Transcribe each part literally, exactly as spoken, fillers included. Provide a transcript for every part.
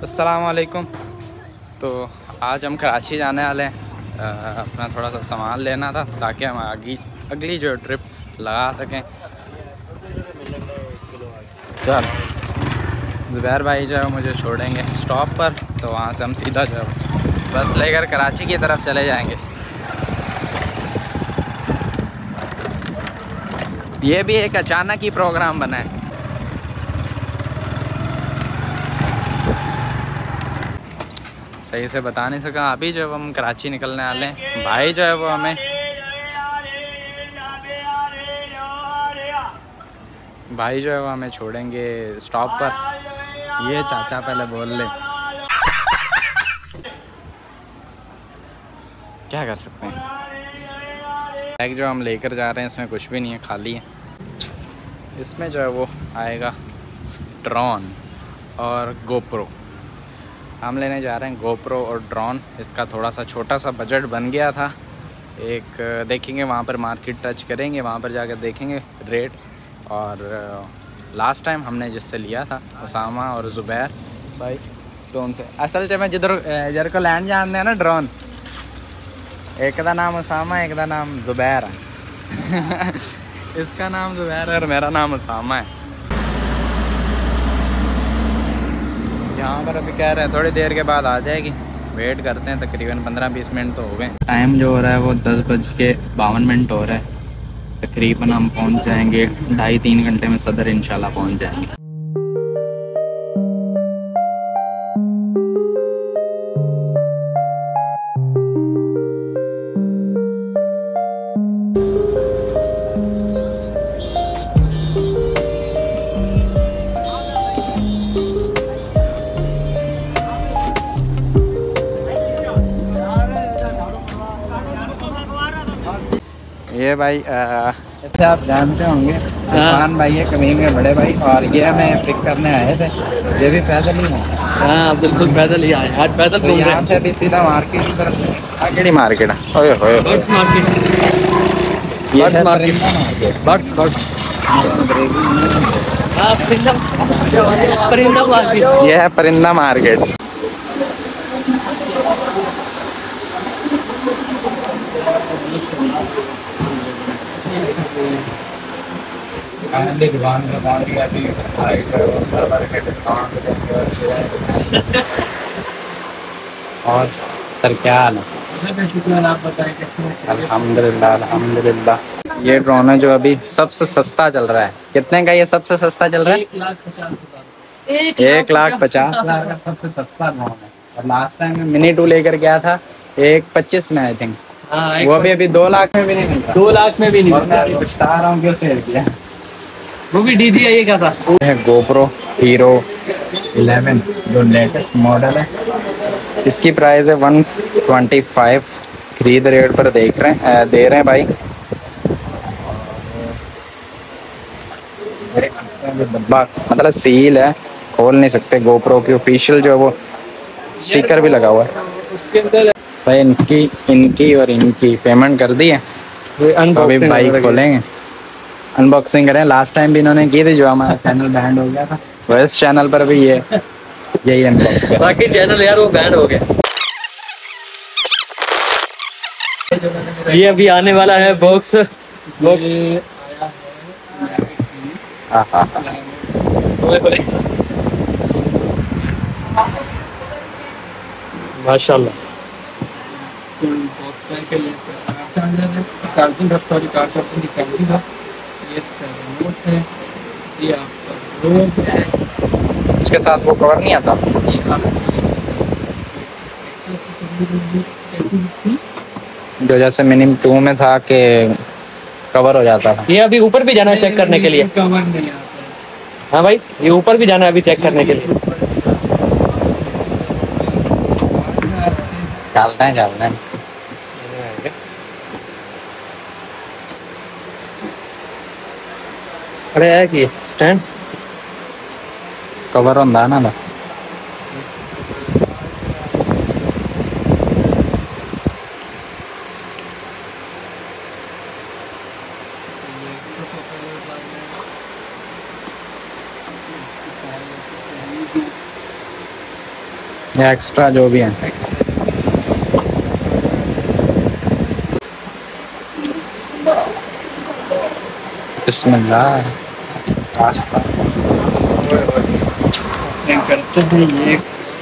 अस्सलामुअलैकुम। तो आज हम कराची जाने वाले हैं। अपना थोड़ा सा सामान लेना था ताकि हम आगे अगली जो ट्रिप लगा सकें। चल ज़ुबैर भाई जो है मुझे छोड़ेंगे स्टॉप पर, तो वहाँ से हम सीधा जो है बस लेकर कराची की तरफ चले जाएंगे। ये भी एक अचानक ही प्रोग्राम बना है। सही से बता नहीं सका। अभी जब हम कराची निकलने वाले हैं, भाई जो है वो हमें भाई जो है वो हमें छोड़ेंगे स्टॉप पर। ये चाचा पहले बोल ले, क्या कर सकते हैं। बैग जो हम लेकर जा रहे हैं इसमें कुछ भी नहीं है, खाली है। इसमें जो है वो आएगा ड्रोन और गोप्रो। हम लेने जा रहे हैं गोप्रो और ड्रोन। इसका थोड़ा सा छोटा सा बजट बन गया था। एक देखेंगे वहाँ पर, मार्केट टच करेंगे, वहाँ पर जाकर देखेंगे रेट। और लास्ट टाइम हमने जिससे लिया था उसामा और ज़ुबैर भाई, तो उनसे असल च मैं जिधर जर को लैंड जानते हैं ना ड्रोन, एक का नाम उसामा एक का नाम ज़ुबैर है। इसका नाम ज़ुबैर है और मेरा नाम उसामा है। यहाँ पर अभी कह रहे हैं थोड़ी देर के बाद आ जाएगी, वेट करते हैं। तकरीबन पंद्रह बीस मिनट तो हो गए। टाइम जो हो रहा है वो दस बज के बावन मिनट हो रहा है। तकरीबन हम पहुँच जाएंगे ढाई तीन घंटे में सदर इंशाल्लाह पहुँच जाएंगे। ये भाई ऐसे आप जानते होंगे, इरफान भाई है कमीम के बड़े भाई, और ये हमें पिक करने आए थे। ये भी पैदल ही है। हाँ बिल्कुल पैदल ही आए आज, पैदल तो यहाँ से अभी सीधा मार्केट की तरफ। आगे मार्केट है, ओए होए बर्ड्स मार्केट, ये है परिंदा मार्केट। बर्ड्स बर्ड्स हाँ परिंदा परिंदा मार्केट। ये है परिंदा मार्केट। दुकान और सर क्या हाल है? आप बताएं। अल्हम्दुलिल्लाह अल्हम्दुलिल्लाह। ये ड्रोन है जो अभी सबसे सस्ता चल रहा है। कितने का ये सबसे सस्ता चल रहा है? एक लाख पचास एक लाख पचास हजार का सबसे सस्ता ड्रोन है। और लास्ट टाइम में मिनी टू लेकर गया था एक पच्चीस में, आई थिंक। हाँ, वो भी अभी दो लाख में भी नहीं मिलता। दो लाख में भी नहीं। और मैं अभी पछता रहा हूँ क्यों सेल किया। वो भी डी जी आई का था। गोप्रो हीरो इलेवन जो लेटेस्ट मॉडल है, इसकी प्राइस है वन ट्वेंटी फाइव। खरीद रेट पर देख रहे हैं दे रहे हैं भाई। डब्बा मतलब सील है, खोल नहीं सकते। गोप्रो की ऑफिशियल जो है वो स्टिकर भी लगा हुआ है उसके अंदर भाई। इनकी इनकी और इनकी पेमेंट कर दी है। तो अभी बाइक खोलेंगे, अनबॉक्सिंग करें। लास्ट टाइम भी इन्होंने की थी जो हमारा चैनल बैंड हो गया था, तो इस चैनल पर भी ये यही अनबॉक्स। बाकी चैनल यार वो बैंड हो गया। ये अभी आने वाला है बॉक्स बॉक्स। हाँ हाँ हाँ माशाल्लाह। इसके साथ वो कवर नहीं आता जो जैसे मिनी टू में था कि कवर हो जाता था। ये अभी ऊपर भी जाना है चेक करने के लिए। कवर नहीं आता। हाँ भाई ये ऊपर भी जाना है अभी चेक करने के लिए। चलना है चलना है। अरे है कि स्टैंड कवर होता ना बस। या एक्स्ट्रा जो भी है। बिस्मिल्लाह। पास्ता करते हैं ये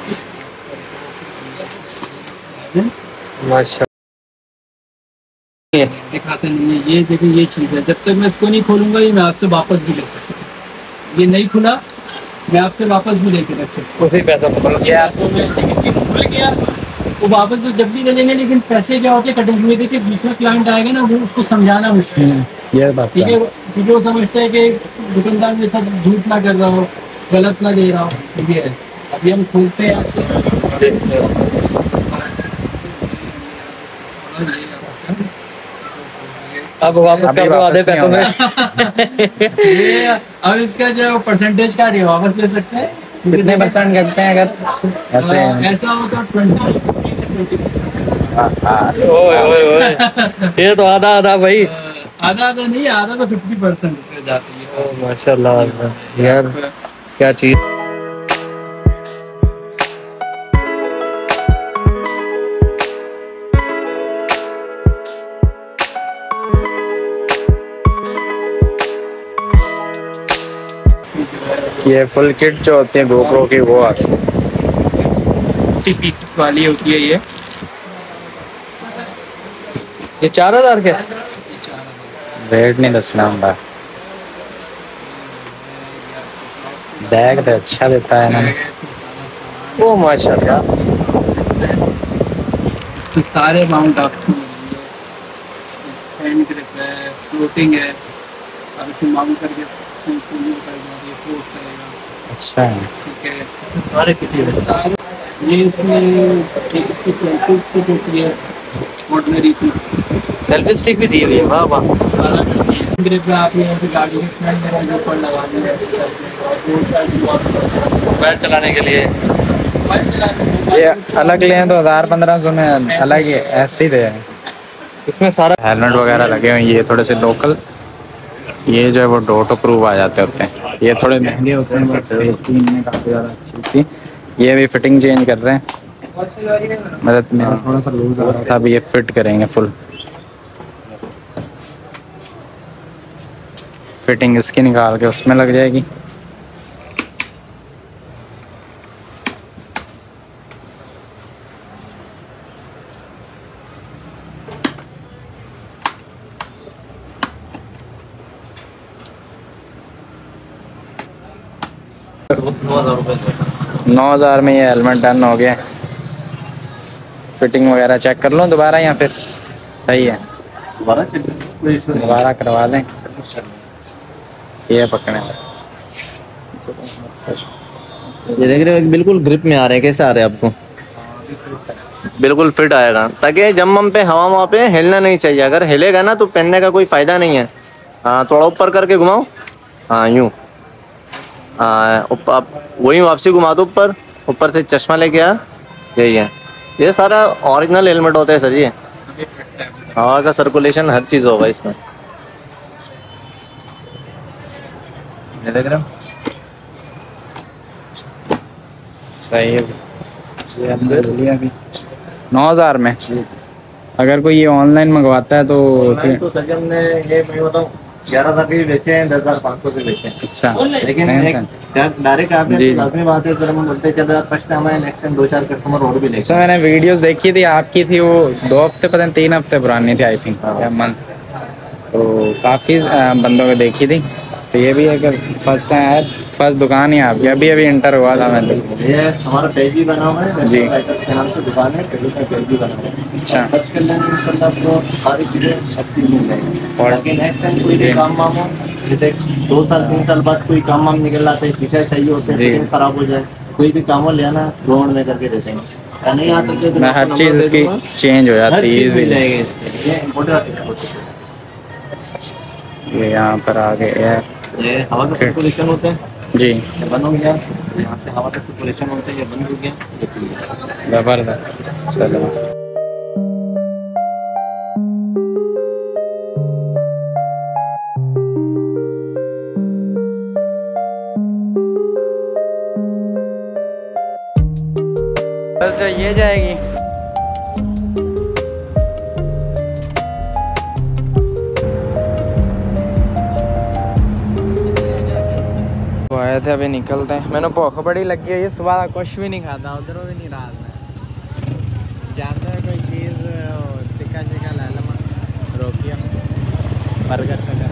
माशा दिखाते नहीं है। ये देखिए ये चीज़ है, जब तक मैं इसको नहीं खोलूंगा ये मैं आपसे वापस भी ले सकता हूँ। ये नहीं खुला मैं आपसे वापस भी लेके रख सकता हूँ, उसी पैसा पकड़ गया लेकिन खुल गया वो वापस तो जब भी ले लेंगे। लेकिन पैसे क्या होते हैं कटेंगे, देखिए दूसरा क्लाइंट आएगा ना वो उसको समझाना मुश्किल है। ये बात ठीक है, क्योंकि वो समझते हैं कि दुकानदार मेरे साथ झूठ ना कर रहा हो, गलत ना दे रहा हो। ठीक है, अभी हम खोलते हैं ऐसे अब वापस कर दो आधे पैसों में। ये अब इसका जो परसेंटेज का नहीं वापस ले सकते हैं। कितने परसेंट करते हैं अगर ऐसे? ऐसा हो तो ट्वेंटी से ट्वेंटी ओए ओए ओए ये तो आधा आधा भाई, आधा आधा नहीं, आधा तो फिफ्टी परसेंट जाती है। माशाल्लाह यार क्या चीज। ये फुल किट जो होती है गोप्रो की वो आती है, पीसेस वाली होती है। ये ये चार हजार के रेट नहीं दसना होगा। बैग तो अच्छा देता है ना। ओ माशाल्लाह इसके सारे अमाउंट आपको पेन ग्रिप है, फ्लोटिंग है, और इसमें माउंट करके अच्छा है। ठीक है, सारे किसी सारे ये इसमें एक इसकी सेल्फी स्टिक होती है ऑर्डिनरी सी, सेल्फी स्टिक भी दी हुई है। वाह वाह, सारा ग्रिप है। आप यहाँ पे गाड़ी के फ्रंट में जो ऊपर लगानी है मोबाइल चलाने के लिए। ये अलग लें तो हज़ार पंद्रह सौ में अलग ही ऐसे ही दे। इसमें सारा हेलमेट वगैरह लगे हुए हैं, ये थोड़े से लोकल। ये जो है वो डोटो प्रूफ आ जाते होते हैं, ये थोड़े महंगे होते हैं बट सेफ्टी इनमें काफ़ी ज़्यादा अच्छी थी। ये भी फिटिंग चेंज कर रहे हैं, मतलब मेरा थोड़ा सा लूज आ रहा था, अभी ये फिट करेंगे फुल। फिटिंग इसकी निकाल के उसमें लग जाएगी। नौ हज़ार में ये हेलमेट डन हो गया। फिटिंग वगैरह चेक कर लो दोबारा या फिर सही है? दोबारा करवा दें। ये पकड़े, ये देख रहे हो बिल्कुल ग्रिप में आ रहे हैं। कैसे आ रहे हैं आपको? बिल्कुल फिट आएगा, ताकि जब हम पे हवा वहाँ पे हिलना नहीं चाहिए। अगर हिलेगा ना तो पहनने का कोई फायदा नहीं है। हाँ थोड़ा ऊपर करके घुमाओ, हाँ यूँ, हाँ ऊपर वही वापसी घुमा दो ऊपर, ऊपर से चश्मा लेके आ। यही है, ये सारा ओरिजिनल हेलमेट होता है सर। ये हवा का सर्कुलेशन हर चीज़ होगा इसमें। ये देख रहे हो सही है। ये हमने ले लिया अभी नौ हज़ार में। अगर कोई ये ऑनलाइन मंगवाता है तो ऑनलाइन तो सर हमने ये मैं बताऊँ ग्यारह हज़ार के भी बेचे हैं, दस हज़ार पाँच सौ के बेचे हैं। अच्छा, लेकिन एक डायरेक्ट आते हैं तो लाजमी बात है, फिर हम बोलते चलो यार फर्स्ट टाइम है, नेक्स्ट टाइम दो चार कस्टमर और भी लेंगे। सो मैंने वीडियोस देखी थी आपकी, थी वो दो हफ्ते पता नहीं तीन हफ्ते पुरानी थी आई थिंक, या मंथ। तो काफ़ी बंदों को देखी थी। तो ये भी है कि फर्स्ट टाइम फर्स्ट दुकान ही आपकी, अभी अभी इंटर हुआ था मैं। ये हमारा पेज भी बना हुआ है जी, के नाम से दुकान है, पेज का पेज भी बना हुआ है। अच्छा, सर्च कर लेंगे इंशाल्लाह आपको सारी चीज़ें अच्छी मिल जाएंगी। और नेक्स्ट टाइम कोई भी काम वाम हो, जैसे दो साल तीन साल बाद कोई काम वाम निकल आता है, शीशा चाहिए होते हैं, खराब हो जाए, कोई भी काम हो ले आना, ड्रोन में करके दे देंगे। नहीं आ सकते तो हर चीज़ इसकी चेंज हो जाती है इजीली। ये इम्पोर्टेंट। ये यहाँ पर आगे है, ये हवा का सर्कुलेशन होता है जी, ये बंद हो गया। यहाँ से हवा का सर्कुलेशन होता है, ये बंद हो गया। जबरदस्त। चलो बस जो ये जाएगी। वो आए थे, अभी निकलते हैं। मैंने भूख बड़ी लगी है, ये सुबह कुछ भी नहीं खाता, उधर भी नहीं रात में जानते हैं कोई चीज़ टिक्का चिक्का ला लमा रोकिया बर्गर का।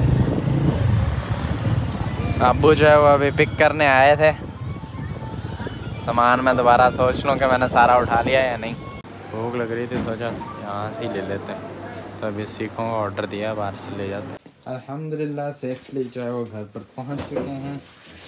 अब्बू जो है वो अभी पिक करने आए थे सामान। मैं दोबारा सोच लूँ कि मैंने सारा उठा लिया या नहीं। भूख लग रही थी, सोचा यहाँ से ही ले लेते हैं। तो अभी सीखों का ऑर्डर दिया, बाहर से ले जाते हैं। अल्हम्दुलिल्लाह सेफली जो है वो घर पर पहुँच चुके हैं।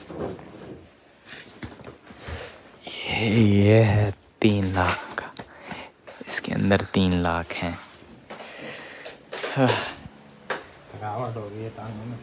ये ये है तीन लाख का, इसके अंदर तीन लाख हैं। थकावट हो गई है टांगों में।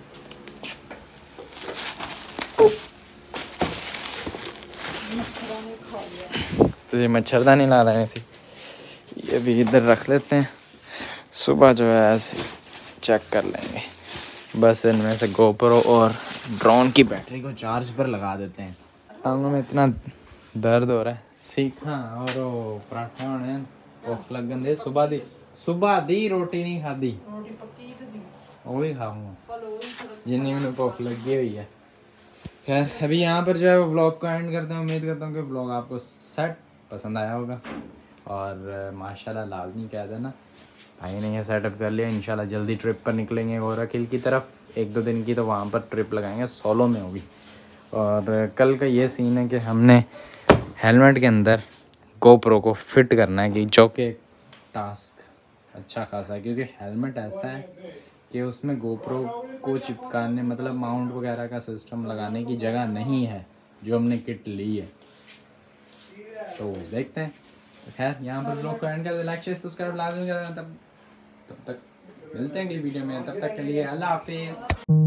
तुझे मच्छरदानी ला रहे हैं ऐसी, ये भी इधर रख लेते हैं। सुबह जो है ऐसे चेक कर लेंगे। बस इनमें से गोप्रो और ड्रोन की बैटरी को चार्ज पर लगा देते हैं। टांगों में इतना दर्द हो रहा है। सीखा और वो पराठा होने भूख लग गई। सुबह दी सुबह दी रोटी नहीं खाधी, वो ही खाऊंगा जिन्हें मैंने भूख लगी हुई है। खैर अभी यहाँ पर जो है वो ब्लॉग को एंड करते हैं। उम्मीद करता हूँ कि ब्लॉग आपको सेट पसंद आया होगा और माशाल्लाह लाजमी कह देना भाई ने यह सेटअप कर लिया। इंशाल्लाह जल्दी ट्रिप पर निकलेंगे गोरा किल की तरफ, एक दो दिन की तो वहाँ पर ट्रिप लगाएंगे, सोलो में होगी। और कल का ये सीन है कि हमने हेलमेट के अंदर गोप्रो को फिट करना है, कि जो कि टास्क अच्छा खासा है क्योंकि हेलमेट ऐसा है कि उसमें गोप्रो को चिपकाने मतलब माउंट वगैरह का सिस्टम लगाने की जगह नहीं है जो हमने किट ली है। तो देखते हैं। तो खैर यहाँ पर ब्लॉग को एंड कर दे, लाइक शेयर सब्सक्राइब लाजमी कर देना। तब तब तक मिलते हैं अगली वीडियो में, तब तक के लिए अल्लाह हाफिज़।